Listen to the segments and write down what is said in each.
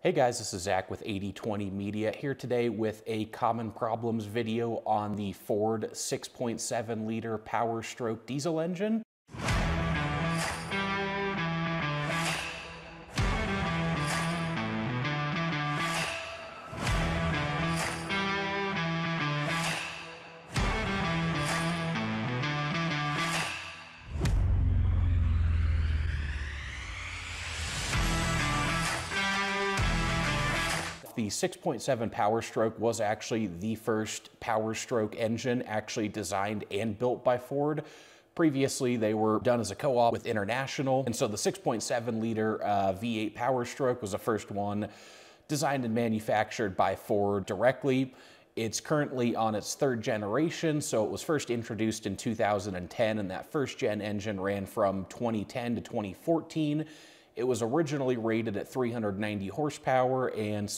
Hey guys, this is Zach with 8020 Media here today with a common problems video on the Ford 6.7 liter PowerStroke diesel engine. The 6.7 PowerStroke was actually the first PowerStroke engine actually designed and built by Ford. Previously, they were done as a co-op with International, and so the 6.7 liter V8 PowerStroke was the first one designed and manufactured by Ford directly. It's currently on its third generation, so it was first introduced in 2010, and that first gen engine ran from 2010 to 2014. It was originally rated at 390 horsepower and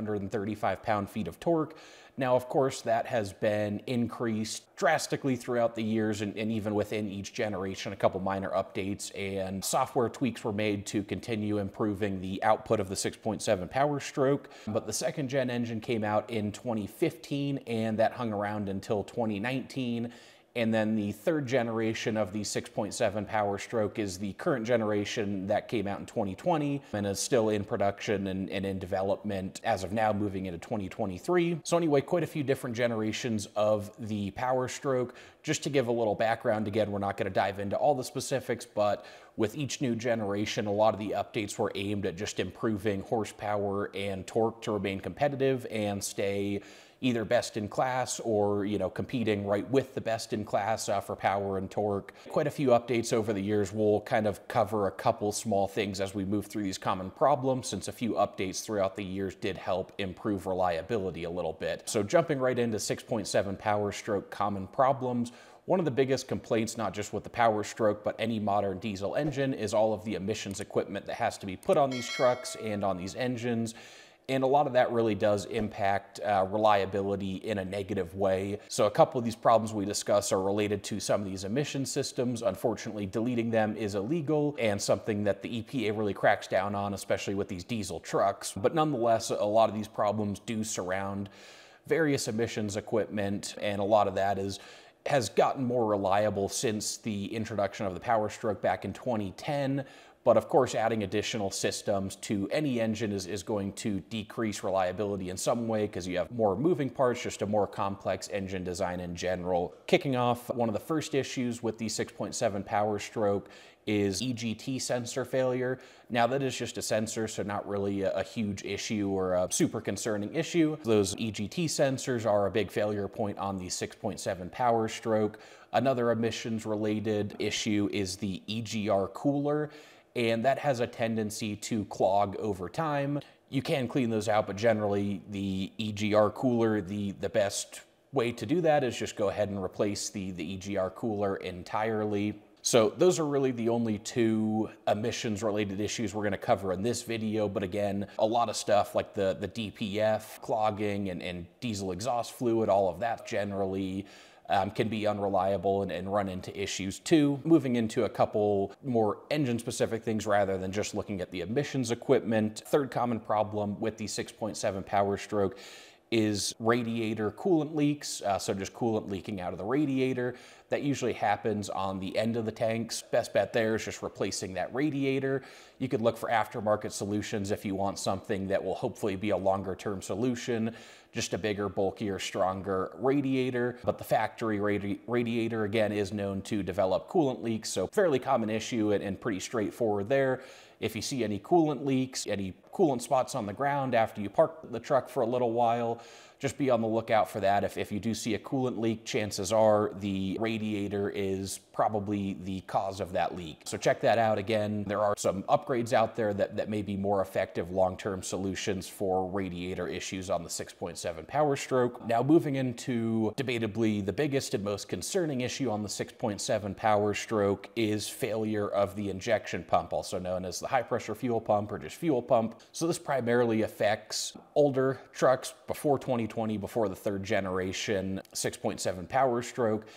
735 pound-feet of torque. Now, of course, that has been increased drastically throughout the years, and even within each generation, a couple minor updates and software tweaks were made to continue improving the output of the 6.7 PowerStroke. But the second gen engine came out in 2015, and that hung around until 2019. And then the third generation of the 6.7 PowerStroke is the current generation that came out in 2020 and is still in production and in development as of now, moving into 2023. So anyway, quite a few different generations of the PowerStroke. Just to give a little background, again, we're not going to dive into all the specifics, but with each new generation, a lot of the updates were aimed at just improving horsepower and torque to remain competitive and stay either best in class or, competing right with the best in class for power and torque. Quite a few updates over the years. We'll kind of cover a couple small things as we move through these common problems, since a few updates throughout the years did help improve reliability a little bit. So jumping right into 6.7 PowerStroke common problems. One of the biggest complaints, not just with the PowerStroke, but any modern diesel engine, is all of the emissions equipment that has to be put on these trucks and on these engines. And a lot of that really does impact reliability in a negative way. So a couple of these problems we discuss are related to some of these emission systems. Unfortunately, deleting them is illegal and something that the EPA really cracks down on, especially with these diesel trucks. But nonetheless, a lot of these problems do surround various emissions equipment, and a lot of that has gotten more reliable since the introduction of the PowerStroke back in 2010. But of course, adding additional systems to any engine is going to decrease reliability in some way because you have more moving parts, just a more complex engine design in general. Kicking off, one of the first issues with the 6.7 PowerStroke is EGT sensor failure. Now, that is just a sensor, so not really a huge issue or a super concerning issue. Those EGT sensors are a big failure point on the 6.7 PowerStroke. Another emissions-related issue is the EGR cooler, and that has a tendency to clog over time. You can clean those out, but generally the EGR cooler, the best way to do that is just go ahead and replace the EGR cooler entirely. So those are really the only two emissions related issues we're going to cover in this video. But again, a lot of stuff like the DPF, clogging and diesel exhaust fluid, all of that generally can be unreliable and run into issues too. Moving into a couple more engine-specific things rather than just looking at the emissions equipment. Third common problem with the 6.7 PowerStroke is radiator coolant leaks, so just coolant leaking out of the radiator. That usually happens on the end of the tanks. Best bet there is just replacing that radiator. You could look for aftermarket solutions if you want something that will hopefully be a longer-term solution, just a bigger, bulkier, stronger radiator. But the factory radiator, again, is known to develop coolant leaks, so fairly common issue and pretty straightforward there. If you see any coolant leaks, any coolant spots on the ground after you park the truck for a little while, just be on the lookout for that. If you do see a coolant leak, chances are the radiator is probably the cause of that leak. So check that out. Again, there are some upgrades out there that may be more effective long-term solutions for radiator issues on the 6.7 PowerStroke. Now moving into debatably the biggest and most concerning issue on the 6.7 PowerStroke is failure of the injection pump, also known as the high-pressure fuel pump or just fuel pump. So this primarily affects older trucks before 2020, before the third generation 6.7 PowerStroke.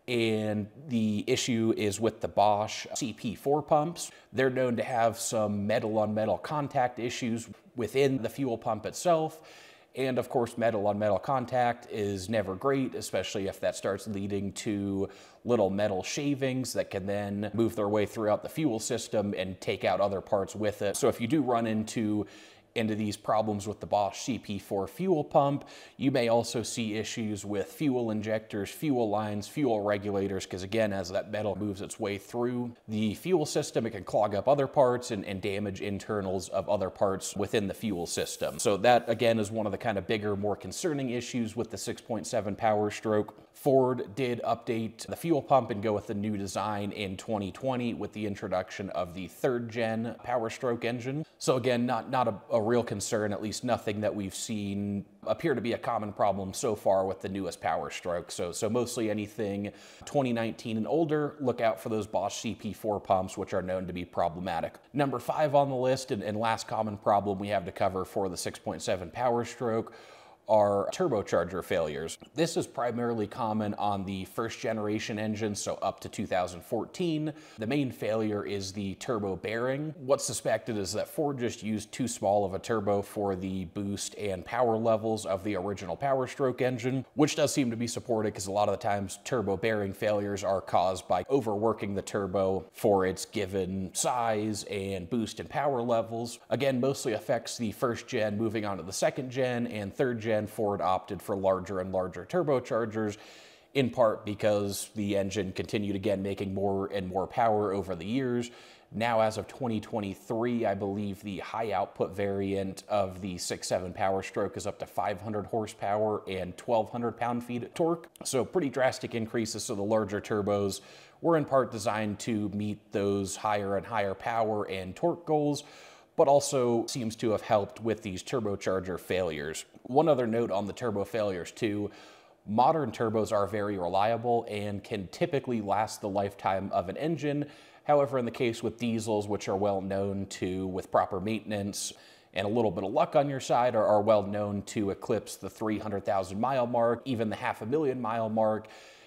And the issue is with the Bosch CP4 pumps. They're known to have some metal-on-metal contact issues within the fuel pump itself. And of course, metal-on-metal contact is never great, especially if that starts leading to little metal shavings that can then move their way throughout the fuel system and take out other parts with it. So if you do run into these problems with the Bosch CP4 fuel pump, you may also see issues with fuel injectors, fuel lines, fuel regulators, because again, as that metal moves its way through the fuel system, it can clog up other parts and damage internals of other parts within the fuel system. So that, again, is one of the kind of bigger, more concerning issues with the 6.7 PowerStroke. Ford did update the fuel pump and go with the new design in 2020 with the introduction of the 3rd gen PowerStroke engine. So again, not a real concern, at least nothing that we've seen appear to be a common problem so far with the newest PowerStroke. So mostly anything 2019 and older, look out for those Bosch CP4 pumps, which are known to be problematic. Number 5 on the list, and last common problem we have to cover for the 6.7 PowerStroke, are turbocharger failures. This is primarily common on the 1st generation engine, so up to 2014. The main failure is the turbo bearing. What's suspected is that Ford just used too small of a turbo for the boost and power levels of the original PowerStroke engine, which does seem to be supported because a lot of the times turbo bearing failures are caused by overworking the turbo for its given size and boost and power levels. Again, mostly affects the 1st gen moving on to the 2nd gen and 3rd gen. Ford opted for larger and larger turbochargers, in part because the engine continued again making more and more power over the years. Now, as of 2023, I believe the high output variant of the 6.7 PowerStroke is up to 500 horsepower and 1,200 pound-feet of torque. So pretty drastic increases. So the larger turbos were in part designed to meet those higher and higher power and torque goals, but also seems to have helped with these turbocharger failures. One other note on the turbo failures too, modern turbos are very reliable and can typically last the lifetime of an engine. However, in the case with diesels, which are well known to, with proper maintenance and a little bit of luck on your side, are well known to eclipse the 300,000 mile mark, even the 500,000 mile mark.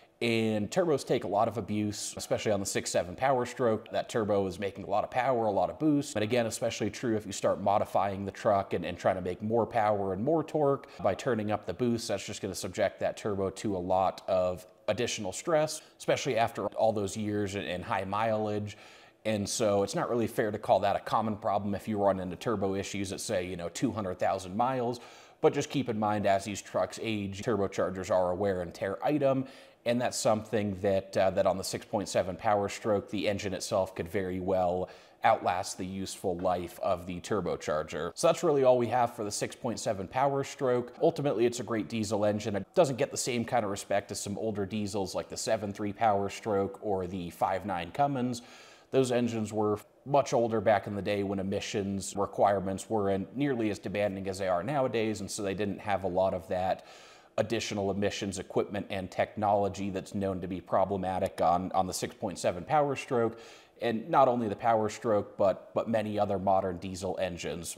And turbos take a lot of abuse, especially on the 6.7 PowerStroke. That turbo is making a lot of power, a lot of boost. And again, especially true if you start modifying the truck and trying to make more power and more torque by turning up the boost. That's just going to subject that turbo to a lot of additional stress, especially after all those years and high mileage. And so it's not really fair to call that a common problem if you run into turbo issues at, say, 200,000 miles. But just keep in mind, as these trucks age, turbochargers are a wear and tear item. And that's something that on the 6.7 PowerStroke, the engine itself could very well outlast the useful life of the turbocharger. So that's really all we have for the 6.7 PowerStroke. Ultimately, it's a great diesel engine. It doesn't get the same kind of respect as some older diesels like the 7.3 PowerStroke or the 5.9 Cummins. Those engines were much older back in the day when emissions requirements weren't nearly as demanding as they are nowadays, and so they didn't have a lot of that additional emissions equipment and technology that's known to be problematic on the 6.7 PowerStroke, and not only the PowerStroke, but many other modern diesel engines.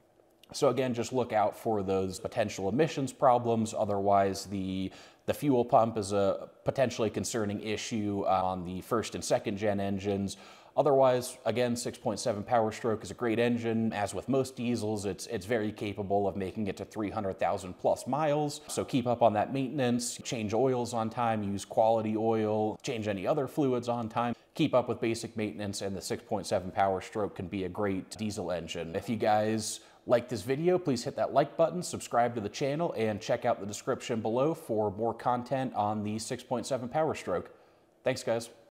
So again, just look out for those potential emissions problems. Otherwise, the fuel pump is a potentially concerning issue on the 1st and 2nd gen engines. Otherwise, again, 6.7 PowerStroke is a great engine. As with most diesels, it's very capable of making it to 300,000 plus miles. So keep up on that maintenance, change oils on time, use quality oil, change any other fluids on time. Keep up with basic maintenance, and the 6.7 PowerStroke can be a great diesel engine. If you guys like this video, please hit that like button, subscribe to the channel, and check out the description below for more content on the 6.7 PowerStroke. Thanks, guys.